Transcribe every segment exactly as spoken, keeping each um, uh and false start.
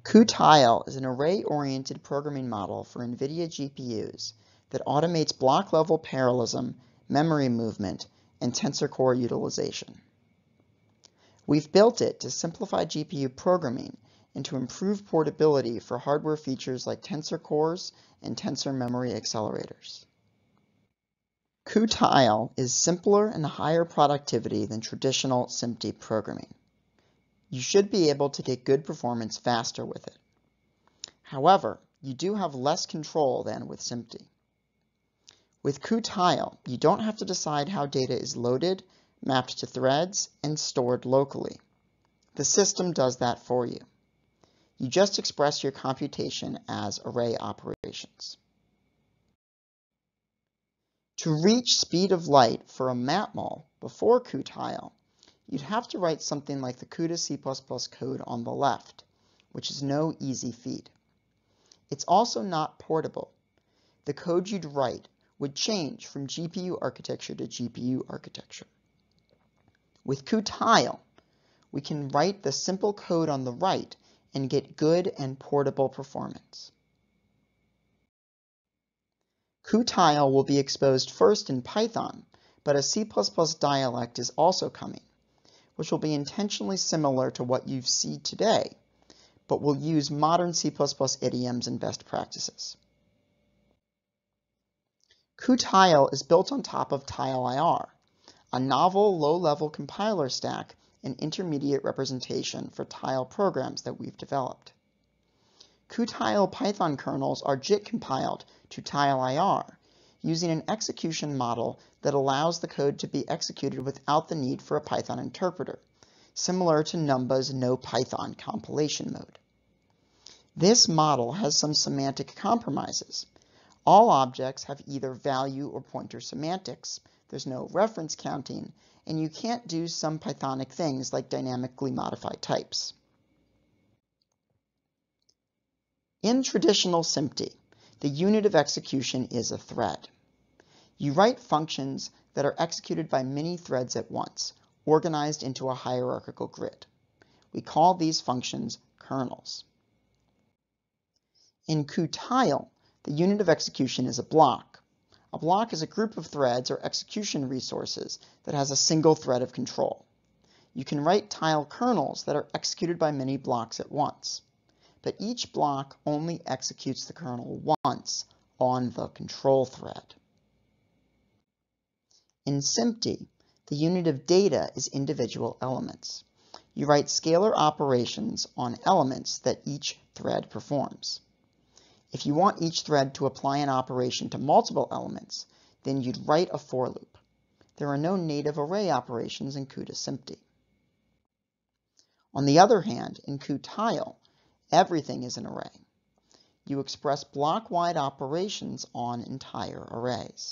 cuTile is an array-oriented programming model for NVIDIA G P Us that automates block-level parallelism, memory movement, and tensor core utilization. We've built it to simplify G P U programming and to improve portability for hardware features like tensor cores and tensor memory accelerators. cuTile is simpler and higher productivity than traditional SMPTE programming. You should be able to get good performance faster with it. However, you do have less control than with SMPTE. With cuTile, you don't have to decide how data is loaded, mapped to threads, and stored locally. The system does that for you. You just express your computation as array operations. To reach speed of light for a matmul before cuTile, you'd have to write something like the CUDA C plus plus code on the left, which is no easy feat. It's also not portable. The code you'd write would change from G P U architecture to G P U architecture. With cuTile, we can write the simple code on the right and get good and portable performance. cuTile will be exposed first in Python, but a C plus plus dialect is also coming, which will be intentionally similar to what you see today, but will use modern C plus plus idioms and best practices. cuTile is built on top of TileIR, a novel low-level compiler stack and intermediate representation for tile programs that we've developed. cuTile Python kernels are JIT compiled to TileIR using an execution model that allows the code to be executed without the need for a Python interpreter, similar to Numba's no Python compilation mode. This model has some semantic compromises. All objects have either value or pointer semantics, there's no reference counting, and you can't do some Pythonic things like dynamically modify types. In traditional SMPTE, the unit of execution is a thread. You write functions that are executed by many threads at once, organized into a hierarchical grid. We call these functions kernels. In cuTile, the unit of execution is a block. A block is a group of threads or execution resources that has a single thread of control. You can write tile kernels that are executed by many blocks at once, but each block only executes the kernel once on the control thread. In SMPTE, the unit of data is individual elements. You write scalar operations on elements that each thread performs. If you want each thread to apply an operation to multiple elements, then you'd write a for loop. There are no native array operations in CUDA SMPTE. On the other hand, in cuTile, everything is an array. You express block-wide operations on entire arrays.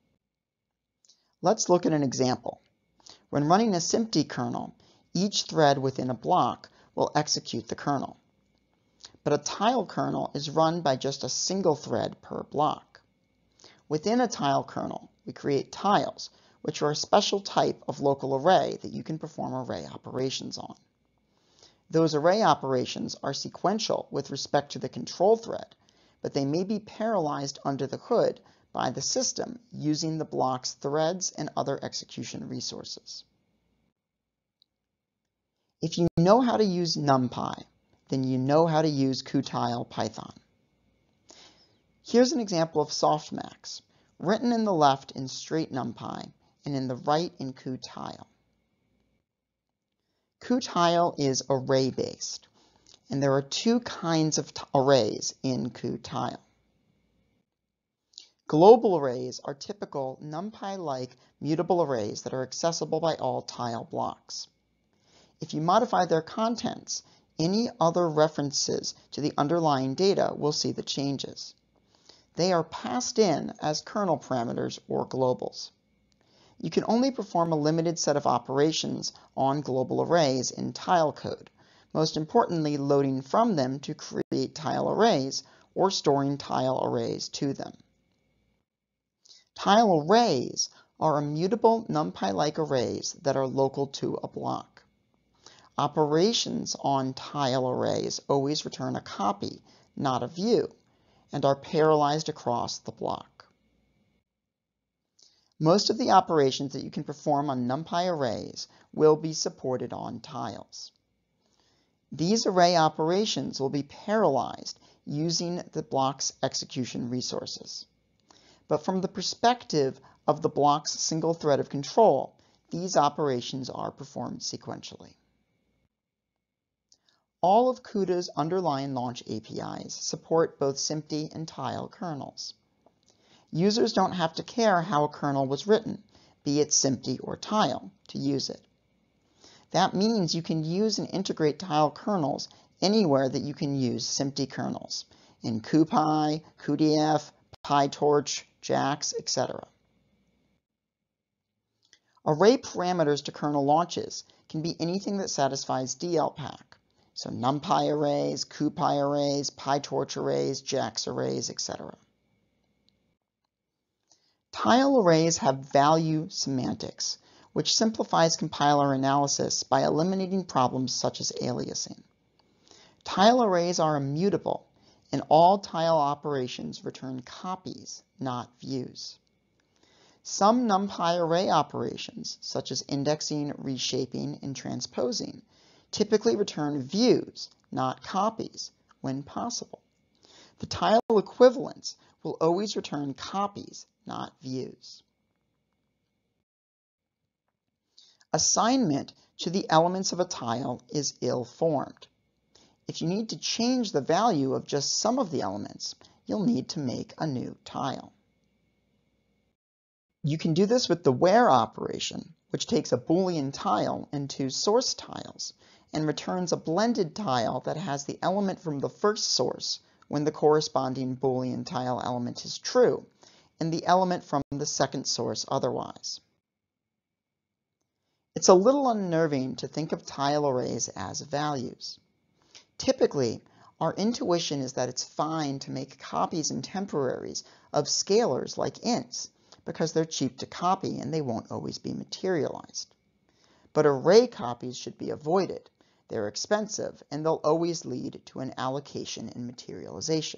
Let's look at an example. When running a SMPTE kernel, each thread within a block will execute the kernel. But a tile kernel is run by just a single thread per block. Within a tile kernel, we create tiles, which are a special type of local array that you can perform array operations on. Those array operations are sequential with respect to the control thread, but they may be parallelized under the hood by the system using the block's threads and other execution resources. If you know how to use NumPy, then you know how to use cuTile Python. Here's an example of softmax, written in the left in straight NumPy and in the right in cuTile. cuTile is array-based, and there are two kinds of arrays in cuTile. Global arrays are typical NumPy-like mutable arrays that are accessible by all tile blocks. If you modify their contents, any other references to the underlying data will see the changes. They are passed in as kernel parameters or globals. You can only perform a limited set of operations on global arrays in tile code, most importantly loading from them to create tile arrays or storing tile arrays to them. Tile arrays are immutable NumPy-like arrays that are local to a block. Operations on tile arrays always return a copy, not a view, and are parallelized across the block. Most of the operations that you can perform on NumPy arrays will be supported on tiles. These array operations will be parallelized using the block's execution resources. But from the perspective of the block's single thread of control, these operations are performed sequentially. All of CUDA's underlying launch A P Is support both S M P T and tile kernels. Users don't have to care how a kernel was written, be it S M P T or tile, to use it. That means you can use and integrate tile kernels anywhere that you can use S M P T kernels, in cuPy, cuDF, PyTorch, JAX, et cetera. Array parameters to kernel launches can be anything that satisfies D L pack, so NumPy arrays, cuPy arrays, PyTorch arrays, JAX arrays, et cetera. Tile arrays have value semantics, which simplifies compiler analysis by eliminating problems such as aliasing. Tile arrays are immutable, and all tile operations return copies, not views. Some NumPy array operations, such as indexing, reshaping, and transposing, typically return views, not copies, when possible. The tile equivalents will always return copies, not views. Assignment to the elements of a tile is ill-formed. If you need to change the value of just some of the elements, you'll need to make a new tile. You can do this with the where operation, which takes a Boolean tile and two source tiles, and returns a blended tile that has the element from the first source when the corresponding Boolean tile element is true, and the element from the second source otherwise. It's a little unnerving to think of tile arrays as values. Typically, our intuition is that it's fine to make copies and temporaries of scalars like ints, because they're cheap to copy and they won't always be materialized. But array copies should be avoided. They're expensive, and they'll always lead to an allocation and materialization.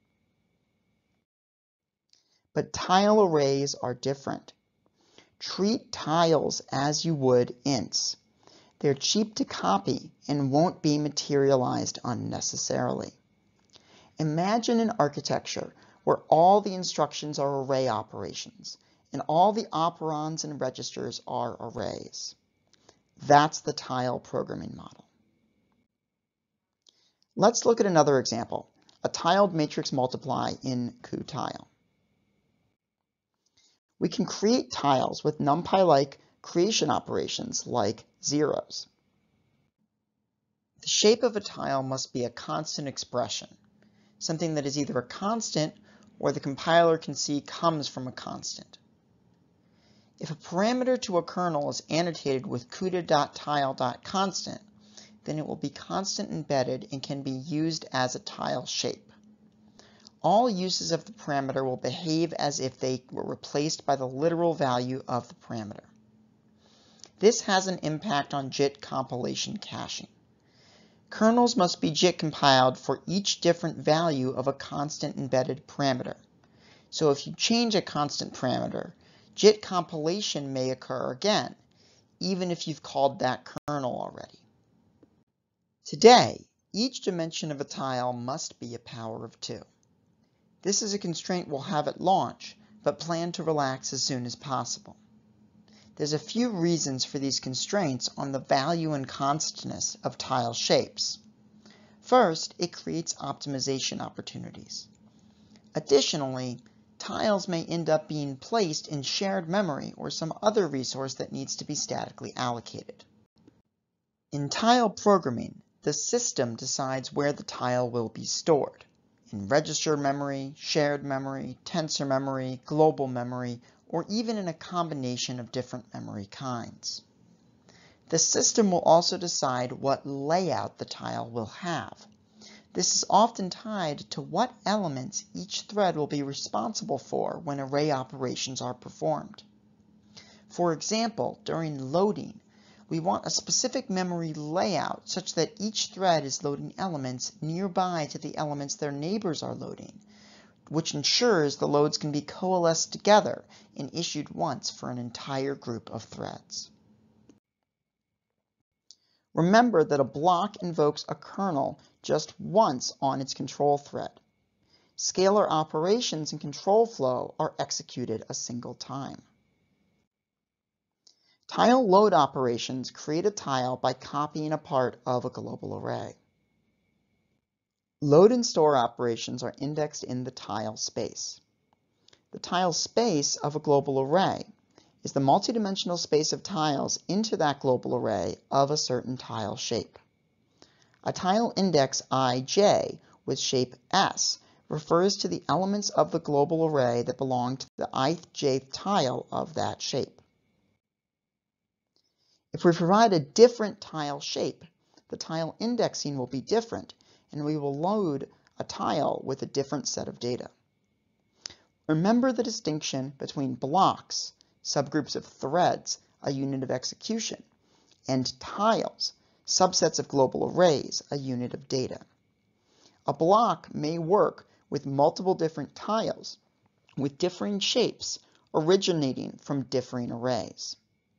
But tile arrays are different. Treat tiles as you would ints. They're cheap to copy and won't be materialized unnecessarily. Imagine an architecture where all the instructions are array operations and all the operands and registers are arrays. That's the tile programming model. Let's look at another example, a tiled matrix multiply in cuTile. We can create tiles with NumPy-like creation operations like zeros. The shape of a tile must be a constant expression, something that is either a constant or the compiler can see comes from a constant. If a parameter to a kernel is annotated with cuda.tile.constant, then it will be constant embedded and can be used as a tile shape. All uses of the parameter will behave as if they were replaced by the literal value of the parameter. This has an impact on JIT compilation caching. Kernels must be JIT compiled for each different value of a constant embedded parameter. So if you change a constant parameter, JIT compilation may occur again, even if you've called that kernel already. Today, each dimension of a tile must be a power of two. This is a constraint we'll have at launch, but plan to relax as soon as possible. There's a few reasons for these constraints on the value and constantness of tile shapes. First, it creates optimization opportunities. Additionally, tiles may end up being placed in shared memory or some other resource that needs to be statically allocated. In tile programming, the system decides where the tile will be stored, in register memory, shared memory, tensor memory, global memory, or even in a combination of different memory kinds. The system will also decide what layout the tile will have. This is often tied to what elements each thread will be responsible for when array operations are performed. For example, during loading, we want a specific memory layout such that each thread is loading elements nearby to the elements their neighbors are loading, which ensures the loads can be coalesced together and issued once for an entire group of threads. Remember that a block invokes a kernel just once on its control thread. Scalar operations in control flow are executed a single time. Tile load operations create a tile by copying a part of a global array. Load and store operations are indexed in the tile space. The tile space of a global array is the multidimensional space of tiles into that global array of a certain tile shape. A tile index I J with shape S refers to the elements of the global array that belong to the ith jth tile of that shape. If we provide a different tile shape, the tile indexing will be different, and we will load a tile with a different set of data. Remember the distinction between blocks, subgroups of threads, a unit of execution, and tiles, subsets of global arrays, a unit of data. A block may work with multiple different tiles with differing shapes originating from differing arrays.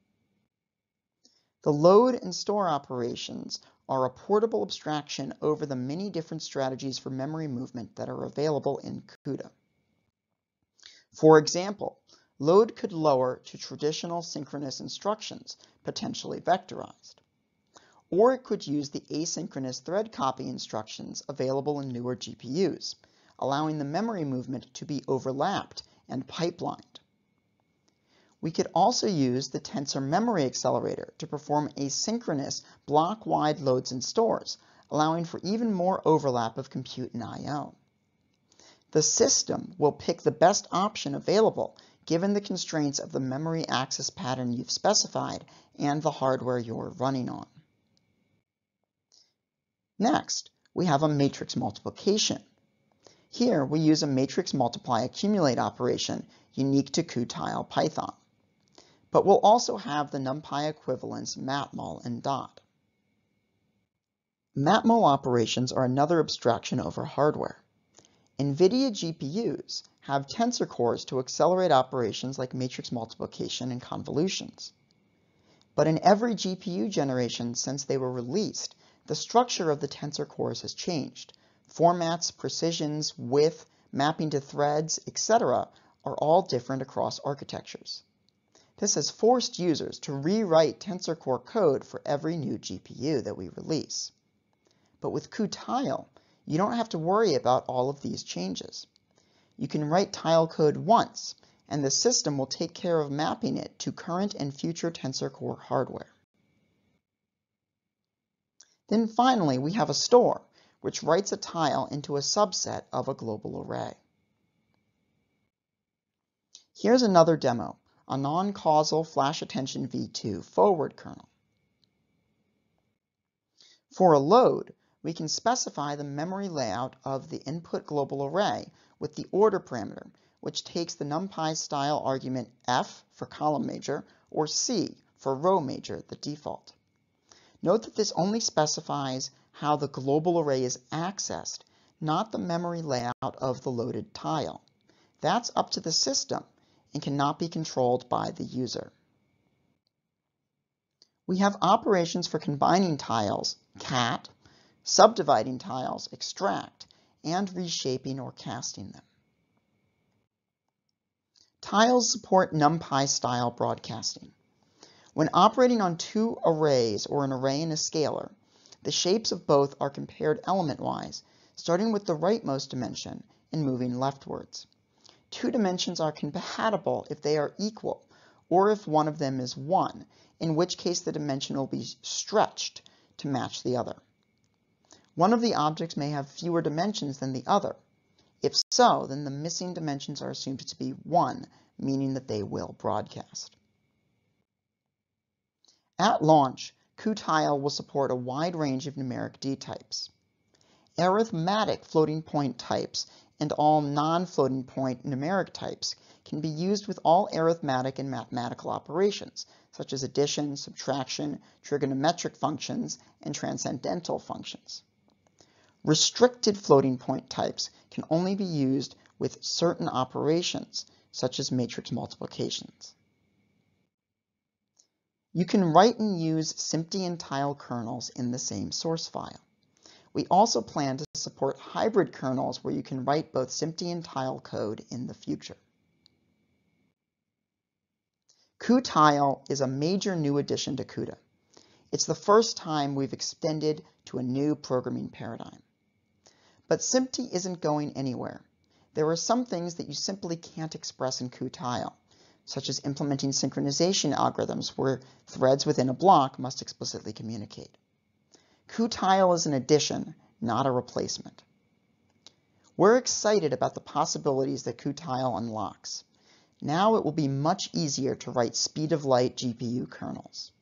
The load and store operations are a portable abstraction over the many different strategies for memory movement that are available in CUDA. For example, load could lower to traditional synchronous instructions, potentially vectorized. Or it could use the asynchronous thread copy instructions available in newer G P Us, allowing the memory movement to be overlapped and pipelined. We could also use the tensor memory accelerator to perform asynchronous block-wide loads and stores, allowing for even more overlap of compute and I O. The system will pick the best option available given the constraints of the memory access pattern you've specified and the hardware you're running on. Next, we have a matrix multiplication. Here we use a matrix multiply accumulate operation unique to cuTile Python. But we'll also have the NumPy equivalents matmul and dot. Matmul operations are another abstraction over hardware. NVIDIA G P Us have tensor cores to accelerate operations like matrix multiplication and convolutions. But in every G P U generation since they were released, the structure of the tensor cores has changed. Formats, precisions, width, mapping to threads, et cetera are all different across architectures. This has forced users to rewrite tensor core code for every new G P U that we release. But with cuTile, you don't have to worry about all of these changes. You can write tile code once, and the system will take care of mapping it to current and future tensor core hardware. Then finally, we have a store, which writes a tile into a subset of a global array. Here's another demo, a non-causal flash attention v two forward kernel. For a load, we can specify the memory layout of the input global array with the order parameter, which takes the NumPy style argument F for column major or C for row major, the default. Note that this only specifies how the global array is accessed, not the memory layout of the loaded tile. That's up to the system and cannot be controlled by the user. We have operations for combining tiles, cat, subdividing tiles, extract, and reshaping or casting them. Tiles support NumPy style broadcasting. When operating on two arrays or an array and a scalar, the shapes of both are compared element-wise, starting with the rightmost dimension and moving leftwards. Two dimensions are compatible if they are equal, or if one of them is one, in which case the dimension will be stretched to match the other. One of the objects may have fewer dimensions than the other. If so, then the missing dimensions are assumed to be one, meaning that they will broadcast. At launch, cuTile will support a wide range of numeric D types. Arithmetic floating point types and all non-floating point numeric types can be used with all arithmetic and mathematical operations, such as addition, subtraction, trigonometric functions, and transcendental functions. Restricted floating point types can only be used with certain operations, such as matrix multiplications. You can write and use SMPTE and tile kernels in the same source file. We also plan to support hybrid kernels where you can write both SMPTE and tile code in the future. cuTile is a major new addition to CUDA. It's the first time we've extended to a new programming paradigm. But SMPTE isn't going anywhere. There are some things that you simply can't express in cuTile, such as implementing synchronization algorithms where threads within a block must explicitly communicate. cuTile is an addition, not a replacement. We're excited about the possibilities that cuTile unlocks. Now it will be much easier to write speed-of-light G P U kernels.